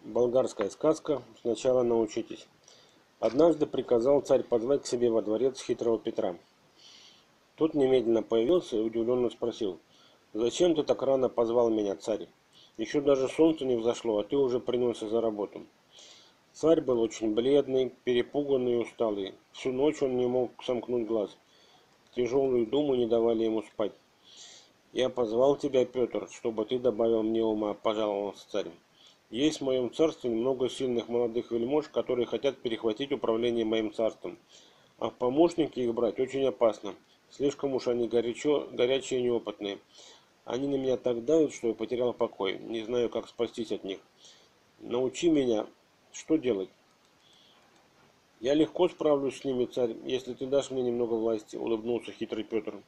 Болгарская сказка. Сначала научитесь. Однажды приказал царь позвать к себе во дворец хитрого Петра. Тот немедленно появился и удивленно спросил: «Зачем ты так рано позвал меня, царь? Еще даже солнце не взошло, а ты уже принялся за работу». Царь был очень бледный, перепуганный и усталый. Всю ночь он не мог сомкнуть глаз. Тяжелые думы не давали ему спать. «Я позвал тебя, Петр, чтобы ты добавил мне ума», – пожаловался царь. «Есть в моем царстве много сильных молодых вельмож, которые хотят перехватить управление моим царством. А в помощники их брать очень опасно. Слишком уж они горячие и неопытные. Они на меня так давят, что я потерял покой. Не знаю, как спастись от них. Научи меня, что делать». «Я легко справлюсь с ними, царь, если ты дашь мне немного власти», – улыбнулся хитрый Петр.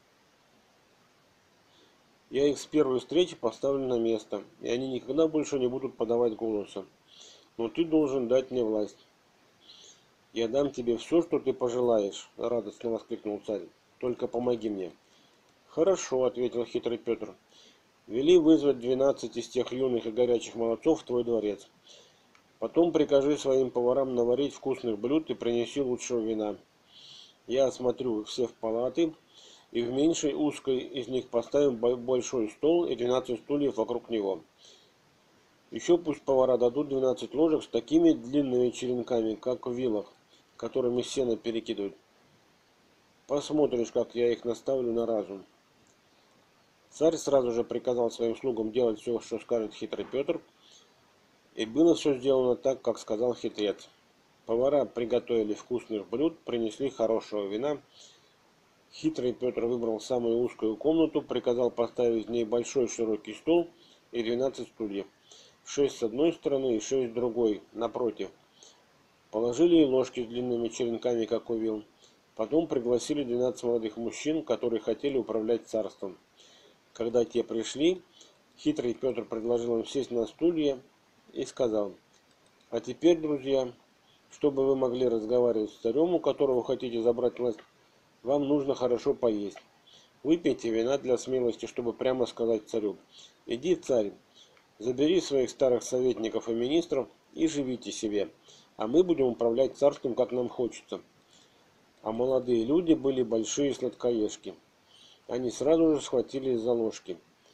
«Я их с первой встречи поставлю на место, и они никогда больше не будут подавать голоса. Но ты должен дать мне власть». «Я дам тебе все, что ты пожелаешь», – радостно воскликнул царь. «Только помоги мне». «Хорошо», – ответил хитрый Петр. «Вели вызвать 12 из тех юных и горячих молодцов в твой дворец. Потом прикажи своим поварам наварить вкусных блюд и принеси лучшего вина. Я осмотрю все в палаты, и в меньшей узкой из них поставим большой стол и 12 стульев вокруг него. Еще пусть повара дадут 12 ложек с такими длинными черенками, как в вилах, которыми сено перекидывают. Посмотришь, как я их наставлю на разум». Царь сразу же приказал своим слугам делать все, что скажет хитрый Петр, и было все сделано так, как сказал хитрец. Повара приготовили вкусных блюд, принесли хорошего вина. Хитрый Петр выбрал самую узкую комнату, приказал поставить в ней большой широкий стол и 12 стульев. 6 с одной стороны и 6 с другой, напротив. Положили ложки с длинными черенками, как у вил. Потом пригласили 12 молодых мужчин, которые хотели управлять царством. Когда те пришли, хитрый Петр предложил им сесть на стулья и сказал: «А теперь, друзья, чтобы вы могли разговаривать с царем, у которого хотите забрать власть, вам нужно хорошо поесть. Выпейте вина для смелости, чтобы прямо сказать царю: иди, царь, забери своих старых советников и министров и живите себе, а мы будем управлять царством, как нам хочется». А молодые люди были большие сладкоежки. Они сразу же схватились за ложки.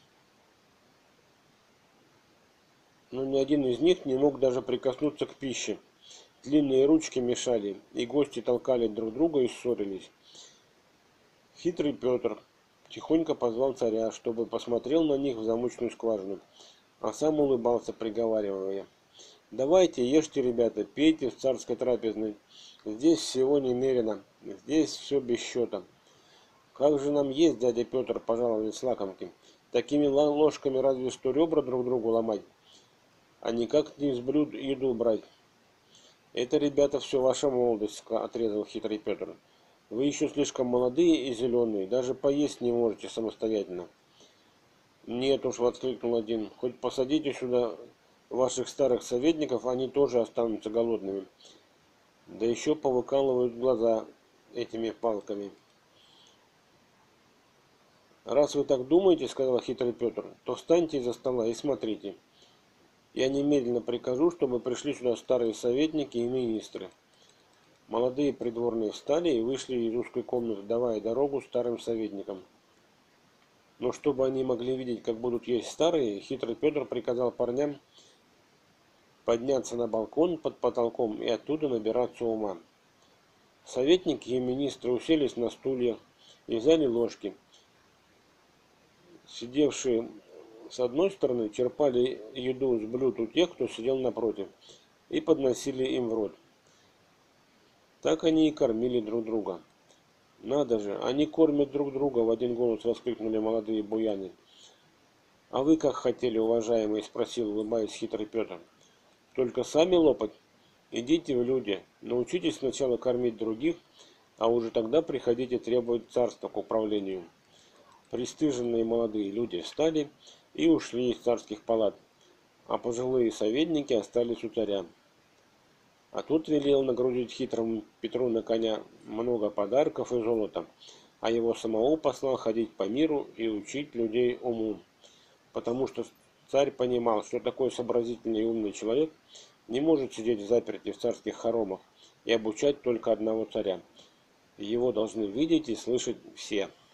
Но ни один из них не мог даже прикоснуться к пище. Длинные ручки мешали, и гости толкали друг друга и ссорились. Хитрый Петр тихонько позвал царя, чтобы посмотрел на них в замочную скважину, а сам улыбался, приговаривая: «Давайте, ешьте, ребята, пейте в царской трапезной. Здесь всего немерено, здесь все без счета». «Как же нам есть, дядя Петр?» – пожаловались лакомки. «Такими ложками разве что ребра друг другу ломать, а никак не из блюд еду брать». «Это, ребята, все ваша молодость», – отрезал хитрый Петр. «Вы еще слишком молодые и зеленые, даже поесть не можете самостоятельно». «Нет уж», – воскликнул один, – «хоть посадите сюда ваших старых советников, они тоже останутся голодными. Да еще повыкалывают глаза этими палками». «Раз вы так думаете, — сказал хитрый Петр, — то встаньте из-за стола и смотрите. Я немедленно прикажу, чтобы пришли сюда старые советники и министры». Молодые придворные встали и вышли из узкой комнаты, давая дорогу старым советникам. Но чтобы они могли видеть, как будут есть старые, хитрый Петр приказал парням подняться на балкон под потолком и оттуда набираться ума. Советники и министры уселись на стулья и взяли ложки. Сидевшие с одной стороны черпали еду с блюд у тех, кто сидел напротив, и подносили им в рот. Так они и кормили друг друга. «Надо же, они кормят друг друга!» — в один голос воскликнули молодые буяны. «А вы как хотели, уважаемый?» — спросил, улыбаясь, хитрый Петр. «Только сами лопать? Идите в люди, научитесь сначала кормить других, а уже тогда приходите требовать царства к управлению». Пристыженные молодые люди встали и ушли из царских палат, а пожилые советники остались у царя. А тот велел нагрузить хитрому Петру на коня много подарков и золота, а его самого послал ходить по миру и учить людей уму, потому что царь понимал, что такой сообразительный и умный человек не может сидеть взаперти в царских хоромах и обучать только одного царя. Его должны видеть и слышать все.